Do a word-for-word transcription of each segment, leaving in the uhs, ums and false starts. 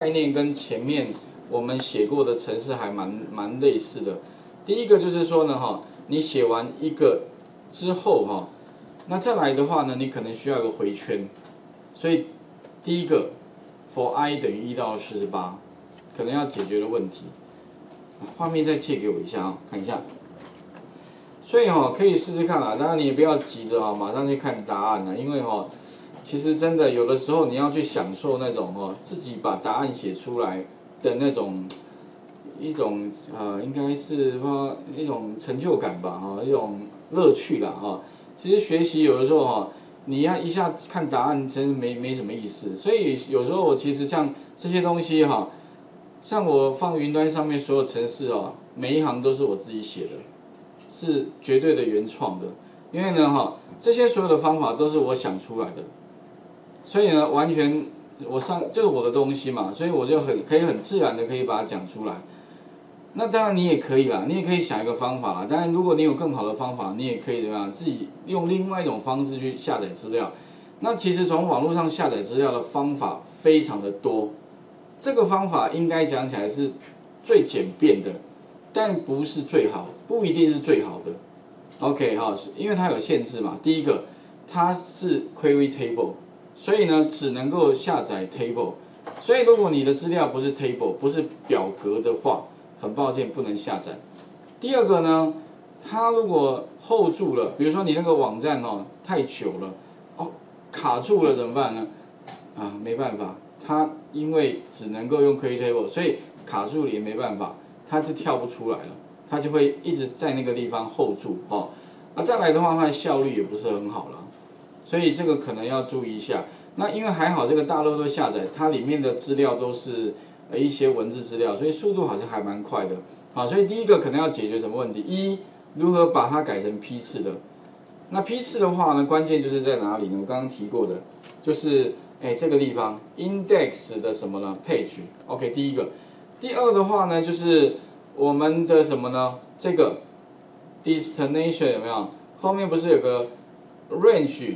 概念跟前面我们写过的程式还蛮蛮类似的。第一个就是说呢，哈，你写完一个之后，哈，那再来的话呢，你可能需要一个回圈。所以第一个 for i 等于一到四十八，可能要解决的问题。画面再借给我一下啊，看一下。所以哈，可以试试看啦，当然你也不要急着啊，马上去看答案啦，因为哈，其实真的有的时候你要去享受那种哈，自己把答案写出来的那种一种呃，应该是说一种成就感吧，哈，一种乐趣啦，哈。其实学习有的时候哈，你要一下看答案，真没没什么意思。所以有时候我其实像这些东西哈，像我放云端上面所有程式哦，每一行都是我自己写的。是绝对的原创的，因为呢哈，这些所有的方法都是我想出来的，所以呢完全我上就是我的东西嘛，所以我就很可以很自然的可以把它讲出来。那当然你也可以啦，你也可以想一个方法啦，当然如果你有更好的方法，你也可以怎么样自己用另外一种方式去下载资料。那其实从网络上下载资料的方法非常的多，这个方法应该讲起来是最简便的。但不是最好，不一定是最好的。OK 哈，因为它有限制嘛。第一个，它是 query table， 所以呢只能够下载 table。所以如果你的资料不是 table， 不是表格的话，很抱歉不能下载。第二个呢，它如果 hold 住了，比如说你那个网站哦太久了，哦卡住了怎么办呢？啊没办法，它因为只能够用 query table， 所以卡住了也没办法。它就跳不出来了，它就会一直在那个地方 hold 住哦。那再来的话，它的效率也不是很好了，所以这个可能要注意一下。那因为还好这个大漏斗下载，它里面的资料都是呃一些文字资料，所以速度好像还蛮快的。好，所以第一个可能要解决什么问题？一，如何把它改成批次的？那批次的话呢，关键就是在哪里呢？我刚刚提过的，就是哎这个地方 index 的什么呢 ？page。OK， 第一个。第二的话呢，就是我们的什么呢？这个 destination 有没有？后面不是有个 range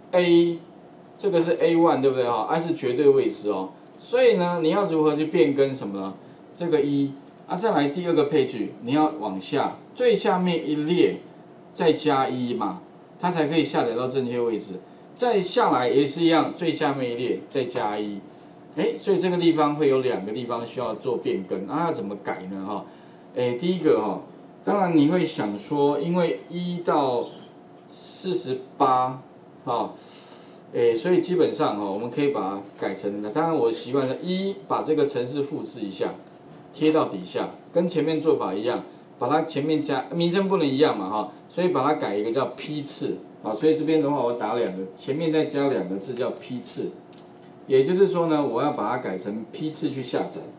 A， 这个是 A 一 对不对哈 ？I 是绝对位置哦。所以呢，你要如何去变更什么呢？这个一啊，再来第二个page，你要往下最下面一列再加一嘛，它才可以下载到正确位置。再下来也是一样，最下面一列再加一。哎，所以这个地方会有两个地方需要做变更，啊，要怎么改呢？哈，哎，第一个哈，当然你会想说，因为一到四十八，哈，哎，所以基本上哈，我们可以把它改成，当然我习惯是一把这个程式复制一下，贴到底下，跟前面做法一样，把它前面加名称不能一样嘛，哈，所以把它改一个叫批次，啊，所以这边的话我打两个，前面再加两个字叫批次。也就是说呢，我要把它改成批次去下载。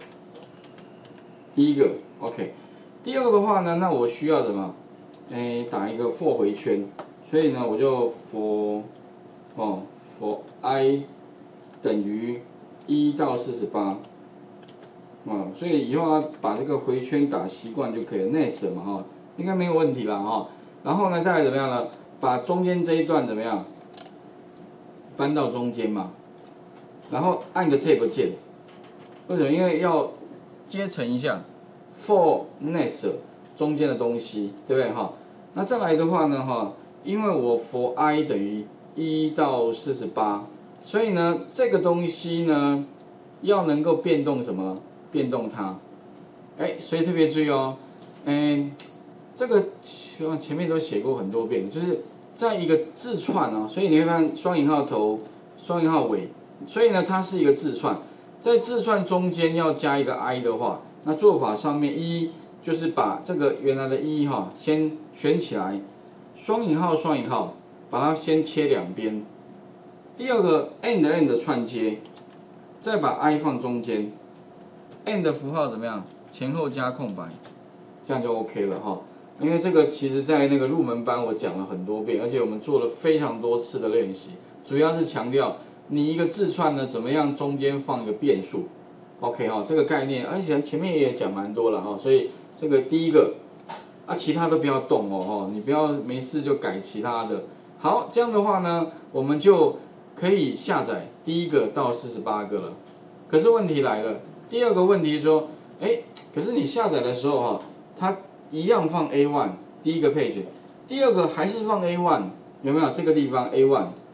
第一个 ，OK。第二个的话呢，那我需要什么？哎，打一个 for 回圈。所以呢，我就 for 哦 for i 等于一到四十八。啊，所以以后要把这个回圈打习惯就可以了 ，next 嘛哈，应该没有问题了哈。然后呢，再来怎么样呢？把中间这一段怎么样？搬到中间嘛。然后按个 Tab 键，为什么？因为要接成一下 for next 中间的东西，对不对哈？那再来的话呢哈，因为我 for i 等于一到四十八，所以呢这个东西呢要能够变动什么？变动它，哎，所以特别注意哦，嗯，这个前面都写过很多遍，就是在一个字串哦，所以你会看双引号头，双引号尾。所以呢，它是一个字串，在字串中间要加一个 i 的话，那做法上面一就是把这个原来的一哈先选起来，双引号双引号把它先切两边。第二个 and and 串接，再把 i 放中间 ，and 符号怎么样？前后加空白，这样就 OK 了哈。因为这个其实在那个入门班我讲了很多遍，而且我们做了非常多次的练习，主要是强调。你一个字串呢，怎么样中间放一个变数 ？OK 哈，这个概念，而且前面也讲蛮多了哈，所以这个第一个，啊，其他都不要动哦哈，你不要没事就改其他的。好，这样的话呢，我们就可以下载第一个到四十八个了。 可是问题来了，第二个问题是说，哎，可是你下载的时候哈，它一样放 A 一， 第一个 page， 第二个还是放 A 一， 有没有这个地方 A 一？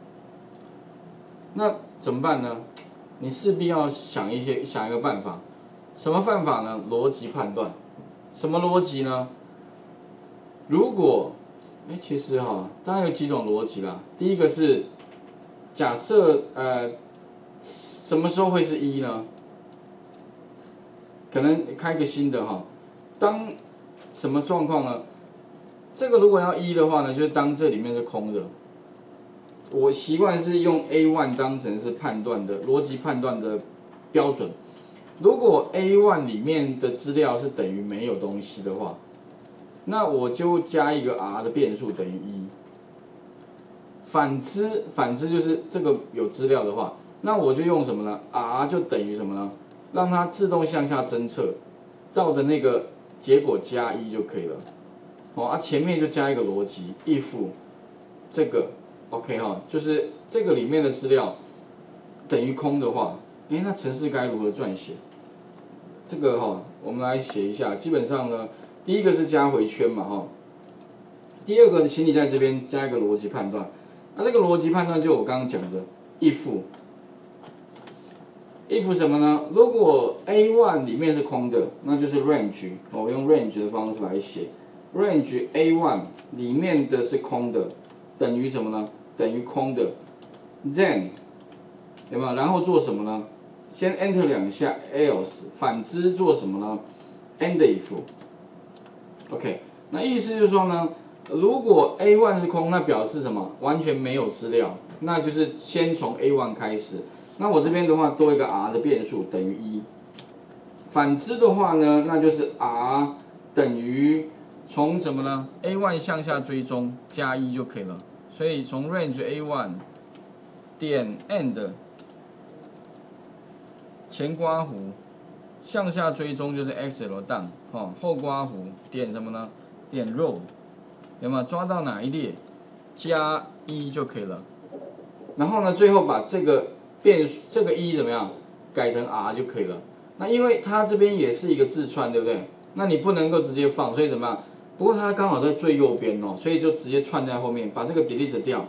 那怎么办呢？你势必要想一些想一个办法，什么办法呢？逻辑判断，什么逻辑呢？如果，哎，其实哈，当然有几种逻辑啦。第一个是，假设呃，什么时候会是一呢？可能开个新的哈，当什么状况呢？这个如果要一的话呢，就是当这里面是空的。我习惯是用 A 一 当成是判断的逻辑判断的标准。如果 A 一 里面的资料是等于没有东西的话，那我就加一个 R 的变数等于一。反之，反之就是这个有资料的话，那我就用什么呢 ？R 就等于什么呢？让它自动向下侦测到的那个结果加一就可以了。哦，啊，前面就加一个逻辑 ，if 这个 OK 哈，就是这个里面的资料等于空的话，哎，那程式该如何撰写？这个哈，我们来写一下。基本上呢，第一个是加回圈嘛哈，第二个，请你在这边加一个逻辑判断。那这个逻辑判断就我刚刚讲的 if if 什么呢？如果 A 一 里面是空的，那就是 range， 我用 range 的方式来写 ，range A 一 里面的是空的，等于什么呢？等于空的 ，then 有没有？然后做什么呢？先 enter 两下 else， 反之做什么呢 ？end if。OK， 那意思就是说呢，如果 A 一 是空，那表示什么？完全没有资料，那就是先从 A 一 开始。那我这边的话多一个 R 的变数等于一。反之的话呢，那就是 R 等于从什么呢 ？A 一 向下追踪加一就可以了。所以从 range A 一 点 end 前刮弧向下追踪就是 X L down 哦，后刮弧点什么呢？点 row 有没有抓到哪一列加一就可以了。然后呢，最后把这个变这个一怎么样改成 R 就可以了。那因为它这边也是一个字串，对不对？那你不能够直接放，所以怎么样？不过它刚好在最右边哦，所以就直接串在后面，把这个 delete 掉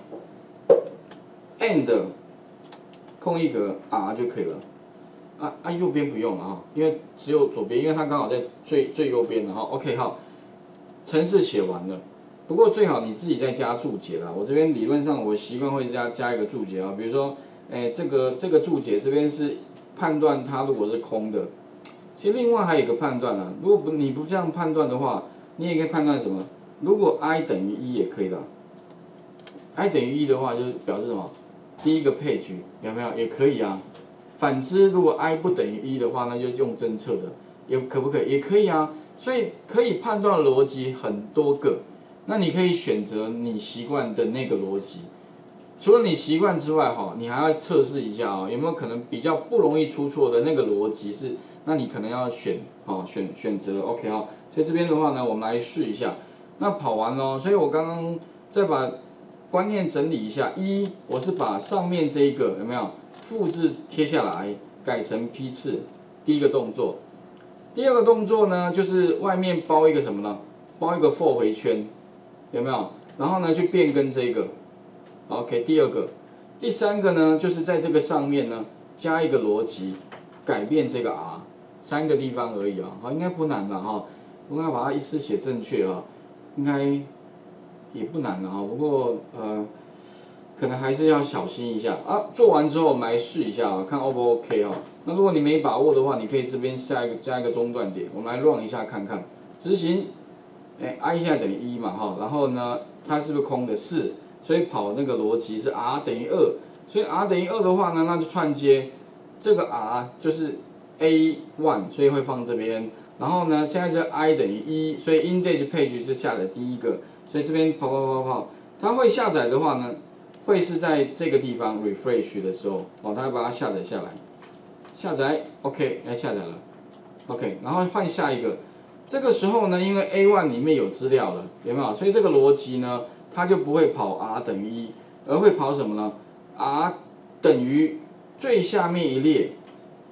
，end 空一格 R 就可以了。啊啊，右边不用了哈，因为只有左边，因为它刚好在最最右边的哈。OK 好，程式写完了。不过最好你自己再加注解啦。我这边理论上我习惯会加加一个注解啊，比如说，哎，这个这个注解这边是判断它如果是空的。其实另外还有一个判断啊，如果不你不这样判断的话，你也可以判断什么？如果 i 等于一也可以的。i 等于一的话，就是表示什么？第一个page有没有？也可以啊。反之，如果 i 不等于一的话，那就用侦测的，也可不可以？也可以啊。所以可以判断的逻辑很多个，那你可以选择你习惯的那个逻辑。除了你习惯之外，哈，你还要测试一下啊，有没有可能比较不容易出错的那个逻辑是？那你可能要选，哦，选选择 OK 哈。所以这边的话呢，我们来试一下。那跑完咯，所以我刚刚再把观念整理一下。一，我是把上面这一个有没有复制贴下来，改成批次，第一个动作。第二个动作呢，就是外面包一个什么呢？包一个 for 回圈，有没有？然后呢，去变更这个。OK， 第二个。第三个呢，就是在这个上面呢，加一个逻辑，改变这个 R， 三个地方而已啊，好，应该不难吧哈。我要把它一次写正确啊，应该也不难的哈。不过呃，可能还是要小心一下啊。做完之后我们来试一下啊，看 O 不 OK 哈。那如果你没把握的话，你可以这边下一个加一个中断点，我们来 run 一下看看。执行，哎 ，i 现在等于一嘛哈，然后呢，它是不是空的？是，所以跑那个逻辑是 r 等于二，所以 r 等于二的话呢，那就串接这个 r 就是 A 一， 所以会放这边。然后呢，现在这 i 等于一，所以 index page 是下载第一个，所以这边跑跑跑跑，它会下载的话呢，会是在这个地方 refresh 的时候，哦，它会把它下载下来，下载 OK， 来下载了 ，OK， 然后换下一个。这个时候呢，因为 A 一 里面有资料了，有没有？所以这个逻辑呢，它就不会跑 r 等于一，而会跑什么呢 ？r 等于最下面一列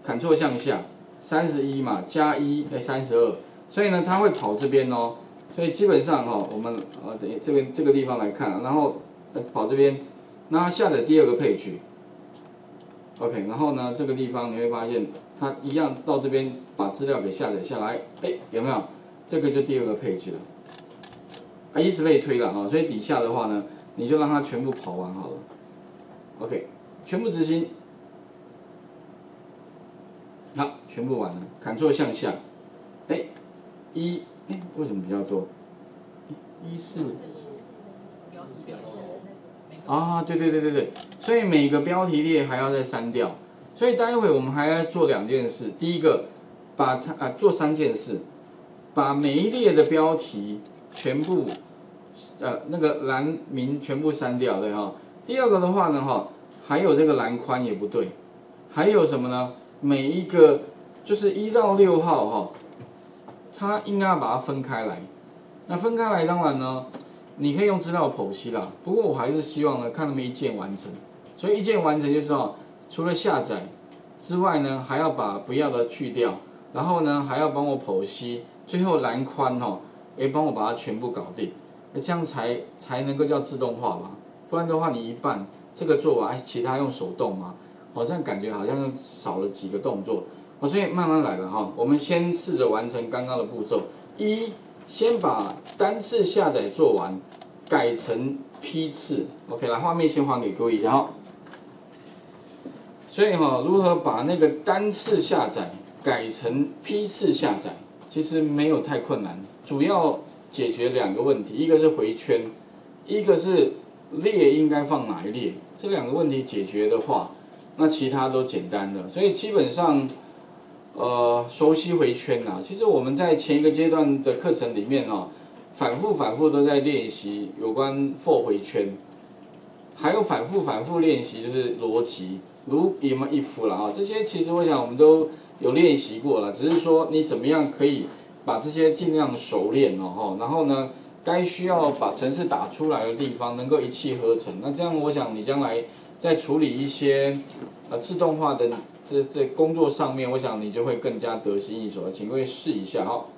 ，Ctrl 向下，三十一嘛，加一，哎，三十二，所以呢，它会跑这边哦，所以基本上哈、哦，我们呃等这个这个地方来看、啊，然后跑这边，那下载第二个page。OK， 然后呢，这个地方你会发现，它一样到这边把资料给下载下来，哎，有没有？这个就第二个 page 了，啊，以此类推了啊，所以底下的话呢，你就让它全部跑完好了。OK， 全部执行，好，全部完了，Ctrl 向下，哎，一，哎，为什么比较多？一四。啊，对对对对对，所以每个标题列还要再删掉，所以待会我们还要做两件事，第一个，把它啊做三件事，把每一列的标题全部呃那个栏名全部删掉，对哈。第二个的话呢哈，还有这个栏宽也不对，还有什么呢？每一个就是一到六号哈，它应该要把它分开来，那分开来当然呢。你可以用资料剖析啦，不过我还是希望呢，看他们一键完成。所以一键完成就是哦，除了下载之外呢，还要把不要的去掉，然后呢还要帮我剖析，最后栏宽哦，也帮我把它全部搞定，那这样才才能够叫自动化嘛。不然的话，你一半这个做完，哎，其他用手动嘛，好像感觉好像少了几个动作。我所以慢慢来了哈，我们先试着完成刚刚的步骤一。先把单次下载做完，改成批次。OK， 来画面先还给各位一下哈。所以哈、哦，如何把那个单次下载改成批次下载，其实没有太困难，主要解决两个问题，一个是回圈，一个是列应该放哪一列。这两个问题解决的话，那其他都简单的。所以基本上。呃，熟悉回圈啊，其实我们在前一个阶段的课程里面哦，反复反复都在练习有关 for 回圈，还有反复反复练习就是逻辑，如 if if 啦啊，这些其实我想我们都有练习过了，只是说你怎么样可以把这些尽量熟练哦，然后呢，该需要把程式打出来的地方能够一气呵成，那这样我想你将来在处理一些呃自动化的这这工作上面，我想你就会更加得心应手，请各位试一下哈。